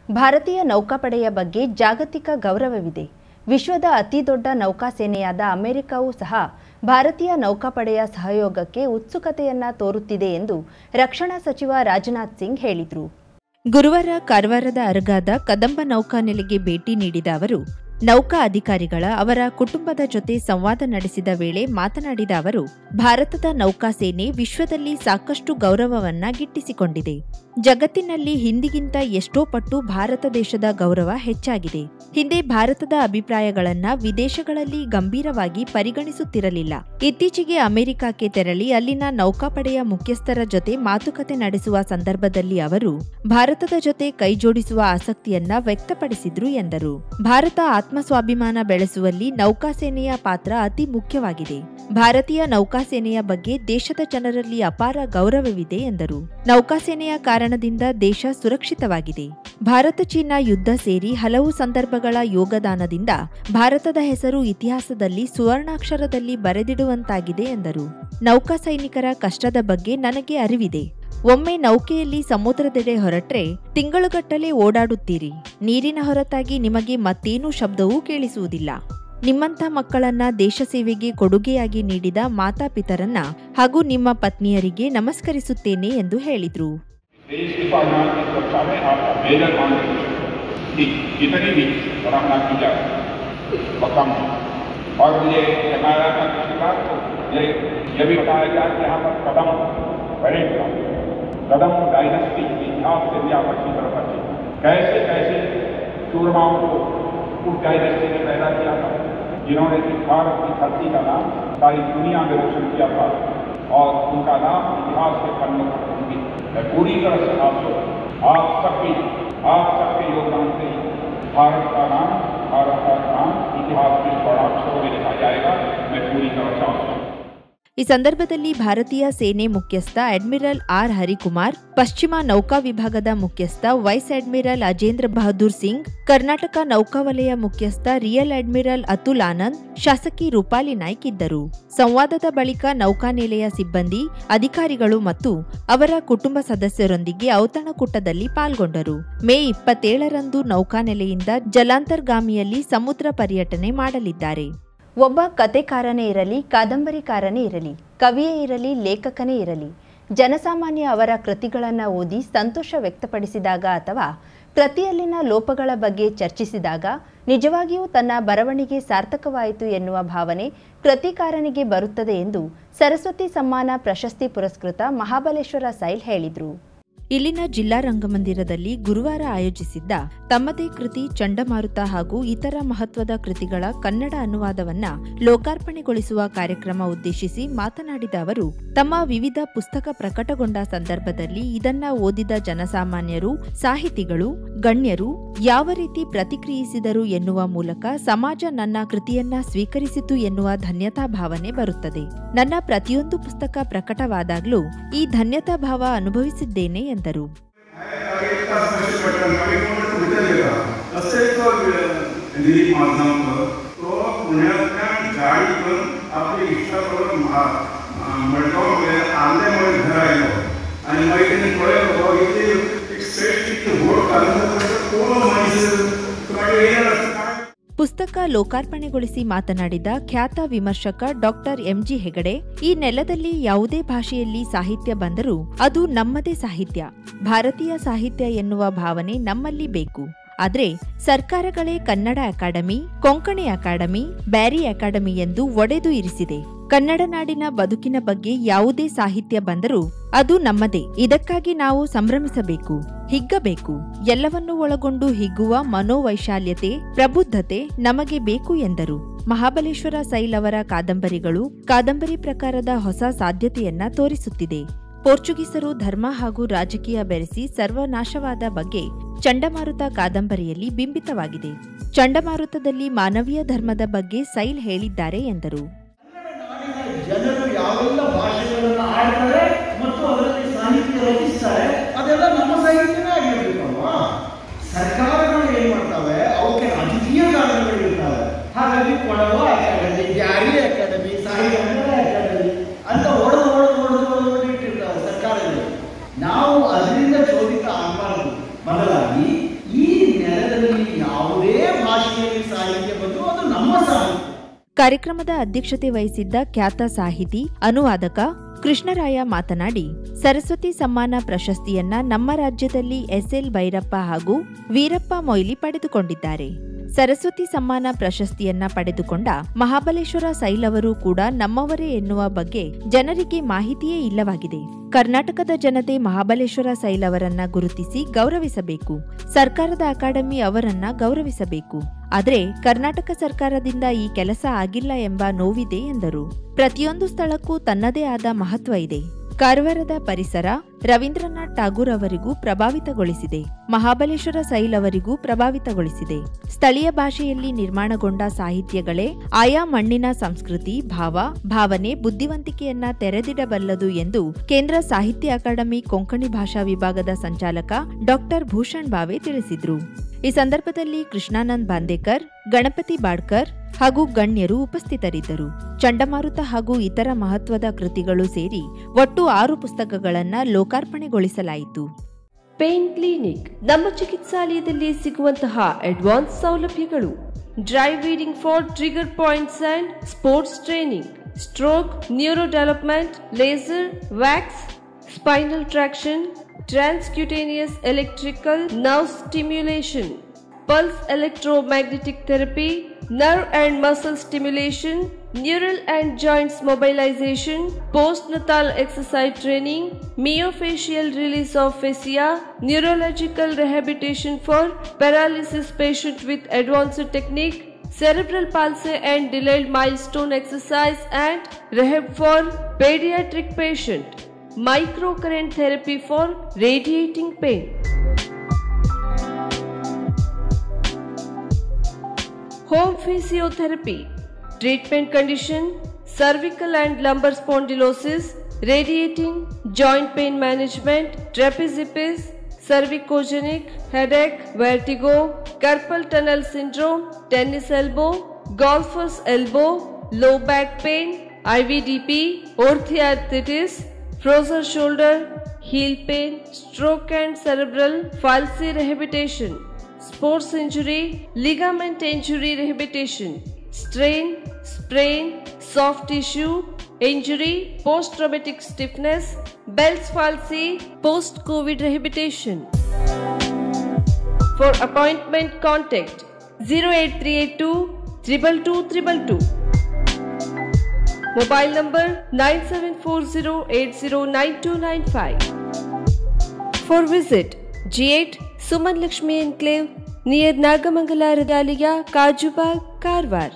ಭಾರತೀಯ ನೌಕಾಪಡೆಯ ಬಗ್ಗೆ ಜಾಗತಿಕ ಗೌರವವಿದೆ. ವಿಶ್ವದ ಅತಿದೊಡ್ಡ ನೌಕಾಸೇನೆಯಾದ ಅಮೆರಿಕವೂ ಸಹ ಭಾರತೀಯ ನೌಕಾಪಡೆಯ ಸಹಯೋಗಕ್ಕೆ ಉತ್ಸುಕತೆಯನ್ನ ತೋರುತ್ತಿದೆ ಎಂದು ರಕ್ಷಣಾ ಸಚಿವ ರಾಜನಾಥ್ ಸಿಂಗ್ ಹೇಳಿದರು. ಗುರುವಾರ ಕಾರವಾರದ ಅರಗಾದ ಕದಂಬ ನೌಕಾನೆಲೆಗೆ ಭೇಟಿ ನೀಡಿದ ಅವರು ನೌಕಾ ಅಧಿಕಾರಿಗಳ ಅವರ ಕುಟುಂಬದ ಜೊತೆ ಸಂವಾದ ನಡೆಸಿದ ವೇಳೆ ಮಾತನಾಡಿದ ಅವರು, ಭಾರತದ ನೌಕಾಸೇನೆ ವಿಶ್ವದಲ್ಲಿ ಸಾಕಷ್ಟು ಗೌರವವನ್ನ ಗಿಟ್ಟಿಸಿಕೊಂಡಿದೆ. ಜಗತ್ತಿನಲ್ಲಿ ಹಿಂದಿಗಿಂತ ಎಷ್ಟೋ ಪಟ್ಟು ಭಾರತ ದೇಶದ ಗೌರವ ಹೆಚ್ಚಾಗಿದೆ. ಹಿಂದೆ ಭಾರತದ ಅಭಿಪ್ರಾಯಗಳನ್ನ ವಿದೇಶಗಳಲ್ಲಿ ಗಂಭೀರವಾಗಿ ಪರಿಗಣಿಸುತ್ತಿರಲಿಲ್ಲ. ಇತ್ತೀಚೆಗೆ ಅಮೆರಿಕಕ್ಕೆ ತೆರಳಿ ಅಲ್ಲಿನ ನೌಕಾಪಡೆಯ ಮುಖ್ಯಸ್ಥರ ಜೊತೆ ಮಾತುಕತೆ ನಡೆಸುವ ಸಂದರ್ಭದಲ್ಲಿ ಅವರು ಭಾರತದ ಜೊತೆ ಕೈಜೋಡಿಸುವ ಆಸಕ್ತಿಯನ್ನ ವ್ಯಕ್ತಪಡಿಸಿದ್ರು ಎಂದರು. ಭಾರತ ಆತ್ಮಸ್ವಾಭಿಮಾನ ಬೆಳೆಸುವಲ್ಲಿ ನೌಕಾಸೇನೆಯ ಪಾತ್ರ ಅತಿ ಮುಖ್ಯವಾಗಿದೆ. ಭಾರತೀಯ ನೌಕಾಸೇನೆಯ ಬಗ್ಗೆ ದೇಶದ ಜನರಲ್ಲಿ ಅಪಾರ ಗೌರವವಿದೆ ಎಂದರು. ನೌಕಾಸೇನೆಯ ಕಾರಣದಿಂದ ದೇಶ ಸುರಕ್ಷಿತವಾಗಿದೆ. ಭಾರತ ಚೀನಾ ಯುದ್ಧ ಸೇರಿ ಹಲವು ಸಂದರ್ಭಗಳ ಯೋಗದಾನದಿಂದ ಭಾರತದ ಹೆಸರು ಇತಿಹಾಸದಲ್ಲಿ ಸುವರ್ಣಾಕ್ಷರದಲ್ಲಿ ಬರೆದಿಡುವಂತಾಗಿದೆ ಎಂದರು. ನೌಕಾ ಸೈನಿಕರ ಕಷ್ಟದ ಬಗ್ಗೆ ನನಗೆ ಅರಿವಿದೆ. ಒಮ್ಮೆ ನೌಕೆಯಲ್ಲಿ ಸಮುದ್ರದೆಡೆ ಹೊರಟ್ರೆ ತಿಂಗಳುಗಟ್ಟಲೆ ಓಡಾಡುತ್ತೀರಿ. ನೀರಿನ ಹೊರತಾಗಿ ನಿಮಗೆ ಮತ್ತೇನೂ ಶಬ್ದವೂ ಕೇಳಿಸುವುದಿಲ್ಲ. ನಿಮ್ಮಂಥ ಮಕ್ಕಳನ್ನ ದೇಶ ಸೇವೆಗೆ ಕೊಡುಗೆಯಾಗಿ ನೀಡಿದ ಮಾತಾಪಿತರನ್ನ ಹಾಗೂ ನಿಮ್ಮ ಪತ್ನಿಯರಿಗೆ ನಮಸ್ಕರಿಸುತ್ತೇನೆ ಎಂದು ಹೇಳಿದರು. कदम डायनेस्टी के इतिहास से भी आप अच्छी तरह परिचित हैं। कैसे कैसे सूरमाओं को उस डायनेस्टी ने पैदा किया था जिन्होंने भारत की धरती का नाम सारी दुनिया में रोशन किया था और उनका नाम इतिहास के पन्नों पर होंगे। मैं पूरी तरह से आप सबके योगदान से भारत का नाम इतिहास में स्वर्णाक्षरों में लिखा जाएगा। मैं पूरी तरह से आपसे ಈ ಸಂದರ್ಭದಲ್ಲಿ ಭಾರತೀಯ ಸೇನೆ ಮುಖ್ಯಸ್ಥ ಅಡ್ಮಿರಲ್ ಆರ್ ಹರಿಕುಮಾರ್, ಪಶ್ಚಿಮ ನೌಕಾ ವಿಭಾಗದ ಮುಖ್ಯಸ್ಥ ವೈಸ್ ಅಡ್ಮಿರಲ್ ಅಜೇಂದ್ರ ಬಹದ್ದೂರ್ ಸಿಂಗ್, ಕರ್ನಾಟಕ ನೌಕಾವಲಯ ಮುಖ್ಯಸ್ಥ ರಿಯಲ್ ಅಡ್ಮಿರಲ್ ಅತುಲ್ ಆನಂದ್, ಶಾಸಕಿ ರೂಪಾಲಿ ನಾಯ್ಕ್ ಇದ್ದರು. ಸಂವಾದದ ಬಳಿಕ ನೌಕಾನೆಲೆಯ ಸಿಬ್ಬಂದಿ, ಅಧಿಕಾರಿಗಳು ಮತ್ತು ಅವರ ಕುಟುಂಬ ಸದಸ್ಯರೊಂದಿಗೆ ಔತಣಕೂಟದಲ್ಲಿ ಪಾಲ್ಗೊಂಡರು. ಮೇ 27ರಂದು ನೌಕಾನೆಲೆಯಿಂದ ಜಲಾಂತರ್ಗಾಮಿಯಲ್ಲಿ ಸಮುದ್ರ ಪರ್ಯಟನೆ ಮಾಡಲಿದ್ದಾರೆ. ಒಬ್ಬ ಕತೆಕಾರನೇ ಇರಲಿ, ಕಾದಂಬರಿಕಾರನೇ ಇರಲಿ, ಕವಿಯೇ ಇರಲಿ, ಲೇಖಕನೇ ಇರಲಿ, ಜನಸಾಮಾನ್ಯ ಅವರ ಕೃತಿಗಳನ್ನು ಓದಿ ಸಂತೋಷ ವ್ಯಕ್ತಪಡಿಸಿದಾಗ ಅಥವಾ ಕೃತಿಯಲ್ಲಿನ ಲೋಪಗಳ ಬಗ್ಗೆ ಚರ್ಚಿಸಿದಾಗ ನಿಜವಾಗಿಯೂ ತನ್ನ ಬರವಣಿಗೆ ಸಾರ್ಥಕವಾಯಿತು ಎನ್ನುವ ಭಾವನೆ ಕೃತಿಕಾರನಿಗೆ ಬರುತ್ತದೆ ಎಂದು ಸರಸ್ವತಿ ಸಮ್ಮಾನ ಪ್ರಶಸ್ತಿ ಪುರಸ್ಕೃತ ಮಹಾಬಲೇಶ್ವರ ಸೈಲ್ ಹೇಳಿದರು. ಇಲ್ಲಿನ ಜಿಲ್ಲಾ ರಂಗಮಂದಿರದಲ್ಲಿ ಗುರುವಾರ ಆಯೋಜಿಸಿದ್ದ ತಮ್ಮದೇ ಕೃತಿ ಚಂಡಮಾರುತ ಹಾಗೂ ಇತರ ಮಹತ್ವದ ಕೃತಿಗಳ ಕನ್ನಡ ಅನುವಾದವನ್ನ ಲೋಕಾರ್ಪಣೆಗೊಳಿಸುವ ಕಾರ್ಯಕ್ರಮ ಉದ್ದೇಶಿಸಿ ಮಾತನಾಡಿದ ಅವರು, ತಮ್ಮ ವಿವಿಧ ಪುಸ್ತಕ ಪ್ರಕಟಗೊಂಡ ಸಂದರ್ಭದಲ್ಲಿ ಇದನ್ನ ಓದಿದ ಜನಸಾಮಾನ್ಯರು, ಸಾಹಿತಿಗಳು, ಗಣ್ಯರು ಯಾವ ರೀತಿ ಪ್ರತಿಕ್ರಿಯಿಸಿದರು ಎನ್ನುವ ಮೂಲಕ ಸಮಾಜ ನನ್ನ ಕೃತಿಯನ್ನ ಸ್ವೀಕರಿಸಿತು ಎನ್ನುವ ಧನ್ಯತಾ ಭಾವನೆ ಬರುತ್ತದೆ. ನನ್ನ ಪ್ರತಿಯೊಂದು ಪುಸ್ತಕ ಪ್ರಕಟವಾದಾಗಲೂ ಈ ಧನ್ಯತಾ ಭಾವ ಅನುಭವಿಸಿದ್ದೇನೆ ಎಂದರು. ಪುಸ್ತಕ ಲೋಕಾರ್ಪಣೆಗೊಳಿಸಿ ಮಾತನಾಡಿದ ಖ್ಯಾತ ವಿಮರ್ಶಕ ಡಾಕ್ಟರ್ ಎಂಜಿ ಹೆಗಡೆ, ಈ ನೆಲದಲ್ಲಿ ಯಾವುದೇ ಭಾಷೆಯಲ್ಲಿ ಸಾಹಿತ್ಯ ಬಂದರೂ ಅದು ನಮ್ಮದೇ ಸಾಹಿತ್ಯ, ಭಾರತೀಯ ಸಾಹಿತ್ಯ ಎನ್ನುವ ಭಾವನೆ ನಮ್ಮಲ್ಲಿ ಬೇಕು. ಆದ್ರೆ ಸರ್ಕಾರಗಳೇ Kannada academy, Konkani academy, Beary academy ಎಂದು ಒಡೆದು ಇರಿಸಿದೆ. ಕನ್ನಡ ನಾಡಿನ ಬದುಕಿನ ಬಗ್ಗೆ ಯಾವುದೇ ಸಾಹಿತ್ಯ ಬಂದರೂ ಅದು ನಮ್ಮದೇ. ಇದಕ್ಕಾಗಿ ನಾವು ಸಂಭ್ರಮಿಸಬೇಕು, ಹಿಗ್ಗಬೇಕು. ಎಲ್ಲವನ್ನೂ ಒಳಗೊಂಡು ಹಿಗ್ಗುವ ಮನೋವೈಶಾಲ್ಯತೆ, ಪ್ರಬುದ್ಧತೆ ನಮಗೆ ಬೇಕು ಎಂದರು. ಮಹಾಬಲೇಶ್ವರ ಸೈಲ್ ಅವರ ಕಾದಂಬರಿಗಳು ಕಾದಂಬರಿ ಪ್ರಕಾರದ ಹೊಸ ಸಾಧ್ಯತೆಯನ್ನ ತೋರಿಸುತ್ತಿದೆ. ಪೋರ್ಚುಗೀಸರು ಧರ್ಮ ಹಾಗೂ ರಾಜಕೀಯ ಬೆರೆಸಿ ಸರ್ವನಾಶವಾದ ಬಗ್ಗೆ ಚಂಡಮಾರುತ ಕಾದಂಬರಿಯಲ್ಲಿ ಬಿಂಬಿತವಾಗಿದೆ. ಚಂಡಮಾರುತದಲ್ಲಿ ಮಾನವೀಯ ಧರ್ಮದ ಬಗ್ಗೆ ಸೈಲ್ ಹೇಳಿದ್ದಾರೆ ಎಂದರು. ಜನರು ಯಾವೆಲ್ಲ ಭಾಷೆಗಳನ್ನು ಆಡ್ತಾರೆ ಮತ್ತು ಅದರಲ್ಲಿ ಸಾಹಿತ್ಯ ರಚಿಸ್ತಾರೆ, ಅದೆಲ್ಲ ನಮ್ಮ ಸಾಹಿತ್ಯವೇ ಆಗಿರ್ಬೇಕಲ್ವಾ. ಸರ್ಕಾರಗಳು ಏನ್ ಮಾಡ್ತವೆ, ಅವಕ್ಕೆ ರಾಜಕೀಯ ಕಾರಣಗಳು ಇರ್ತವೆ. ಹಾಗಾಗಿ Kodava academy, Beary academy, Sahitya academy ಅಂತ ಹೊಡೆದು ಇಟ್ಟಿರ್ತಾರೆ ಸರ್ಕಾರಗಳು. ನಾವು ಅದರಿಂದ ಚೋದಿತ ಆಗಬಾರದು. ಬದಲಾಗಿ ಈ ಯಾವುದೇ ಭಾಷೆಯಲ್ಲಿ ಸಾಹಿತ್ಯ ಬಂದರೂ ಅದು ನಮ್ಮ ಸಾಹಿತ್ಯ. ಕಾರ್ಯಕ್ರಮದ ಅಧ್ಯಕ್ಷತೆ ವಹಿಸಿದ್ದ ಖ್ಯಾತ ಸಾಹಿತಿ ಅನುವಾದಕ ಕೃಷ್ಣರಾಯ ಮಾತನಾಡಿ, ಸರಸ್ವತಿ ಸಮ್ಮಾನ ಪ್ರಶಸ್ತಿಯನ್ನ ನಮ್ಮ ರಾಜ್ಯದಲ್ಲಿ ಎಸ್ಎಲ್ ಭೈರಪ್ಪ ಹಾಗೂ ವೀರಪ್ಪ ಮೊಯ್ಲಿ ಪಡೆದುಕೊಂಡಿದ್ದಾರೆ. ಸರಸ್ವತಿ ಸಮ್ಮಾನ ಪ್ರಶಸ್ತಿಯನ್ನ ಪಡೆದುಕೊಂಡ ಮಹಾಬಲೇಶ್ವರ ಸೈಲ್ ಅವರು ಕೂಡ ನಮ್ಮವರೇ ಎನ್ನುವ ಬಗ್ಗೆ ಜನರಿಗೆ ಮಾಹಿತಿಯೇ ಇಲ್ಲವಾಗಿದೆ. ಕರ್ನಾಟಕದ ಜನತೆ ಮಹಾಬಲೇಶ್ವರ ಸೈಲ್ ಅವರನ್ನ ಗುರುತಿಸಿ ಗೌರವಿಸಬೇಕು. ಸರ್ಕಾರದ ಅಕಾಡೆಮಿ ಅವರನ್ನ ಗೌರವಿಸಬೇಕು. ಆದರೆ ಕರ್ನಾಟಕ ಸರ್ಕಾರದಿಂದ ಈ ಕೆಲಸ ಆಗಿಲ್ಲ ಎಂಬ ನೋವಿದೆ ಎಂದರು. ಪ್ರತಿಯೊಂದು ಸ್ಥಳಕ್ಕೂ ತನ್ನದೇ ಆದ ಮಹತ್ವ ಇದೆ. ಕಾರವಾರದ ಪರಿಸರ ರವೀಂದ್ರನಾಥ್ ಠಾಗೂರ್ ಅವರಿಗೂ ಪ್ರಭಾವಿತಗೊಳಿಸಿದೆ. ಮಹಾಬಲೇಶ್ವರ ಸೈಲ್ ಅವರಿಗೂ ಪ್ರಭಾವಿತಗೊಳಿಸಿದೆ. ಸ್ಥಳೀಯ ಭಾಷೆಯಲ್ಲಿ ನಿರ್ಮಾಣಗೊಂಡ ಸಾಹಿತ್ಯಗಳೇ ಆಯಾ ಮಣ್ಣಿನ ಸಂಸ್ಕೃತಿ, ಭಾವನೆ, ಬುದ್ಧಿವಂತಿಕೆಯನ್ನ ತೆರೆದಿಡಬಲ್ಲದು ಎಂದು ಕೇಂದ್ರ ಸಾಹಿತ್ಯ ಅಕಾಡೆಮಿ ಕೊಂಕಣಿ ಭಾಷಾ ವಿಭಾಗದ ಸಂಚಾಲಕ ಡಾಕ್ಟರ್ ಭೂಷಣ್ ಬಾವೆ ತಿಳಿಸಿದ್ರು. ಈ ಸಂದರ್ಭದಲ್ಲಿ ಕೃಷ್ಣಾನಂದ್ ಬಾಂದೇಕರ್, ಗಣಪತಿ ಬಾಡ್ಕರ್ ಹಾಗೂ ಗಣ್ಯರು ಉಪಸ್ಥಿತರಿದ್ದರು. ಚಂಡಮಾರುತ ಹಾಗೂ ಇತರ ಮಹತ್ವದ ಕೃತಿಗಳು ಸೇರಿ ಒಟ್ಟು 6 ಪುಸ್ತಕಗಳನ್ನು ಲೋಕಾರ್ಪಣೆಗೊಳಿಸಲಾಯಿತು. ಪೇನ್ ಕ್ಲಿನಿಕ್ ನಮ್ಮ ಚಿಕಿತ್ಸಾಲಯದಲ್ಲಿ ಸಿಗುವಂತಹ ಅಡ್ವಾನ್ಸ್ ಸೌಲಭ್ಯಗಳು: dry needling for trigger points and sports training, stroke, neuro development, laser, wax, spinal traction, transcutaneous electrical nerve stimulation, pulse electromagnetic therapy, nerve and muscle stimulation, neural and joints mobilization, postnatal exercise training, myofascial release of fascia, neurological rehabilitation for paralysis patient with advanced technique, cerebral palsy and delayed milestone exercise and rehab for pediatric patient, microcurrent therapy for radiating pain. Home physiotherapy, treatment condition, cervical and lumbar spondylosis, radiating, joint pain management, trapeziepis, cervicogenic, headache, vertigo, carpal tunnel syndrome, tennis elbow, golfer's elbow, low back pain, IVDP, orthoarthritis, frozen shoulder, heel pain, stroke and cerebral palsy rehabilitation, sports injury, ligament injury rehabilitation, strain, sprain, soft tissue injury, post-traumatic stiffness, Bell's palsy, post-COVID rehabilitation. For appointment, contact 08382 222 Mobile number 9740809295. For visit G8 Suman Lakshmi Enclave near Nagamangala Radalaya, Kajubag, Karwar.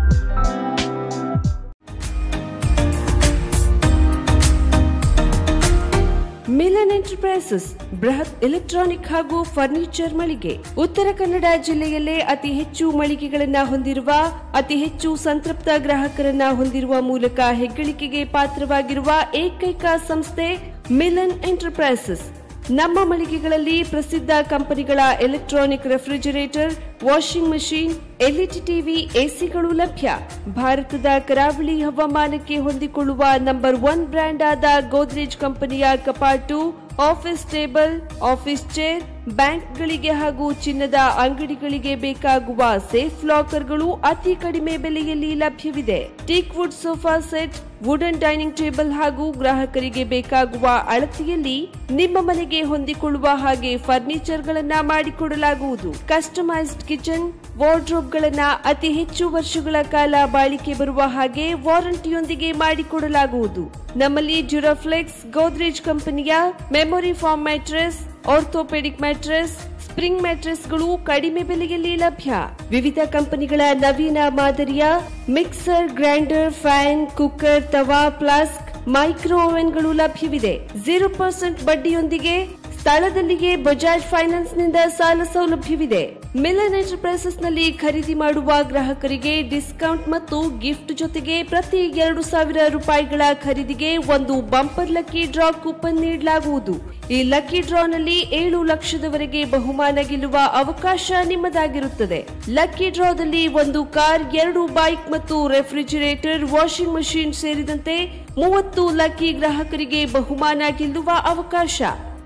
Milan enterprises ಬೃಹತ್ electronic ಹಾಗೂ furniture ಮಳಿಗೆ. ಉತ್ತರ ಕನ್ನಡ ಜಿಲ್ಲೆಯಲ್ಲೇ ಅತಿ ಹೆಚ್ಚು ಮಳಿಗೆಗಳನ್ನ ಹೊಂದಿರುವ, ಅತಿ ಹೆಚ್ಚು ಸಂತೃಪ್ತ ಗ್ರಾಹಕರನ್ನ ಹೊಂದಿರುವ ಮೂಲಕ ಹೆಗ್ಗಳಿಕೆಗೆ ಪಾತ್ರವಾಗಿರುವ ಏಕೈಕ ಸಂಸ್ಥೆ ಮಿಲನ್ ಎಂಟರ್ಪ್ರೈಸಸ್. ನಮ್ಮ ಮಳಿಗೆಗಳಲ್ಲಿ ಪ್ರಸಿದ್ಧ ಕಂಪನಿಗಳ electronic refrigerator, washing machine, LED TV, ಎಸಿಗಳು ಲಭ್ಯ. ಭಾರತದ ಕರಾವಳಿ ಹವಾಮಾನಕ್ಕೆ ಹೊಂದಿಕೊಳ್ಳುವ ನಂಬರ್ 1 ಬ್ರ್ಯಾಂಡ್ ಆದ ಗೋದ್ರೇಜ್ ಕಂಪನಿಯ ಕಪಾಟು, ಆಫೀಸ್ ಟೇಬಲ್, ಆಫೀಸ್ ಚೇರ್, ಬ್ಯಾಂಕ್ಗಳಿಗೆ ಹಾಗೂ ಚಿನ್ನದ ಅಂಗಡಿಗಳಿಗೆ ಬೇಕಾಗುವ ಸೇಫ್ ಲಾಕರ್ಗಳು ಅತಿ ಕಡಿಮೆ ಬೆಲೆಯಲ್ಲಿ ಲಭ್ಯವಿದೆ. Teak wood sofa set, wooden dining table ಹಾಗೂ ಗ್ರಾಹಕರಿಗೆ ಬೇಕಾಗುವ ಅಳತೆಯಲ್ಲಿ ನಿಮ್ಮ ಮನೆಗೆ ಹೊಂದಿಕೊಳ್ಳುವ ಹಾಗೆ ಫರ್ನಿಚರ್ ಗಳನ್ನ ಮಾಡಿಕೊಡಲಾಗುವುದು. ಕಸ್ಟಮೈಸ್ಡ್ ಕಿಚನ್, ವಾರ್ಡ್ರೋಬ್ ಗಳನ್ನ ಅತಿ ಹೆಚ್ಚು ವರ್ಷಗಳ ಕಾಲ ಬಾಳಿಕೆ ಬರುವ ಹಾಗೆ ವಾರಂಟಿಯೊಂದಿಗೆ ಮಾಡಿಕೊಡಲಾಗುವುದು. ನಮ್ಮಲ್ಲಿ ಡ್ಯೂರಾಫ್ಲೆಕ್ಸ್, ಗೋದ್ರೇಜ್ ಕಂಪನಿಯ memory foam mattress, orthopaedic mattress, spring ಮ್ಯಾಟ್ರೆಸ್ಗಳು ಕಡಿಮೆ ಬೆಲೆಯಲ್ಲಿ ಲಭ್ಯ. ವಿವಿಧ ಕಂಪನಿಗಳ ನವೀನ ಮಾದರಿಯ ಮಿಕ್ಸರ್, ಗ್ರೈಂಡರ್, ಫ್ಯಾನ್, ಕುಕ್ಕರ್, ತವಾ, ಫ್ಲಾಸ್ಕ್, ಮೈಕ್ರೋ ಓವೆನ್ಗಳು ಲಭ್ಯವಿದೆ. 0% ಬಡ್ಡಿಯೊಂದಿಗೆ ಸ್ಥಳದಲ್ಲಿಯೇ ಬಜಾಜ್ ಫೈನಾನ್ಸ್ ನಿಂದ ಸಾಲ ಸೌಲಭ್ಯವಿದೆ. ಮಿಲನ್ ಎಂಟರ್ಪ್ರೈಸಸ್ ನಲ್ಲಿ ಖರೀದಿ ಮಾಡುವ ಗ್ರಾಹಕರಿಗೆ ಡಿಸ್ಕೌಂಟ್ ಮತ್ತು ಗಿಫ್ಟ್ ಜೊತೆಗೆ ಪ್ರತಿ 2,000 ರೂಪಾಯಿಗಳ ಖರೀದಿಗೆ ಒಂದು ಬಂಪರ್ ಲಕ್ಕಿ ಡ್ರಾ ಕೂಪನ್ ನೀಡಲಾಗುವುದು. ಈ ಲಕ್ಕಿ ಡ್ರಾ ನಲ್ಲಿ 7 ಲಕ್ಷದವರೆಗೆ ಬಹುಮಾನ ಗೆಲ್ಲುವ ಅವಕಾಶ ನಿಮ್ಮದಾಗಿರುತ್ತದೆ. ಲಕ್ಕಿ ಡ್ರಾದಲ್ಲಿ 1 ಕಾರ್, 2 ಬೈಕ್ ಮತ್ತು ರೆಫ್ರಿಜರೇಟರ್, ವಾಷಿಂಗ್ ಮಷೀನ್ ಸೇರಿದಂತೆ 30 ಲಕ್ಕಿ ಗ್ರಾಹಕರಿಗೆ ಬಹುಮಾನ ಗೆಲ್ಲುವ ಅವಕಾಶ.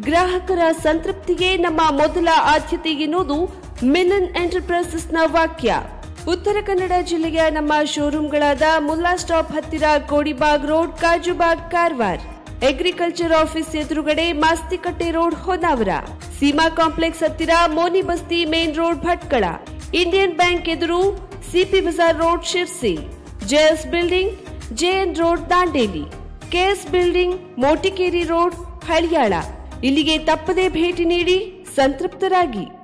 ಗ್ರಾಹಕರ ಸಂತೃಪ್ತಿಗೆ ನಮ್ಮ ಮೊದಲ ಆದ್ಯತೆ ಎನ್ನುವುದು ಮಿಲನ್ ಎಂಟರ್ಪ್ರೈಸಸ್ನ ವಾಕ್ಯ. ಉತ್ತರ ಕನ್ನಡ ಜಿಲ್ಲೆಯ ನಮ್ಮ ಶೋರೂಮ್ಗಳಾದ ಮುಲ್ಲಾ ಸ್ಟಾಪ್ ಹತ್ತಿರ Kodibag road, Kajubag, Karwar, agriculture office ಎದುರುಗಡೆ ಮಾಸ್ತಿಕಟ್ಟೆ ರೋಡ್, ಹೊನ್ನಾವರ, ಸೀಮಾ ಕಾಂಪ್ಲೆಕ್ಸ್ ಹತ್ತಿರ Moni Basti main road, Bhatkal, Indian bank ಎದುರು CP Bazar road, Sirsi, JS building, JN road, Dandeli, KS building, Motikeri road, Haliyal. ಇಲ್ಲಿಗೆ ತಪ್ಪದೇ ಭೇಟಿ ನೀಡಿ ಸಂತೃಪ್ತರಾಗಿ.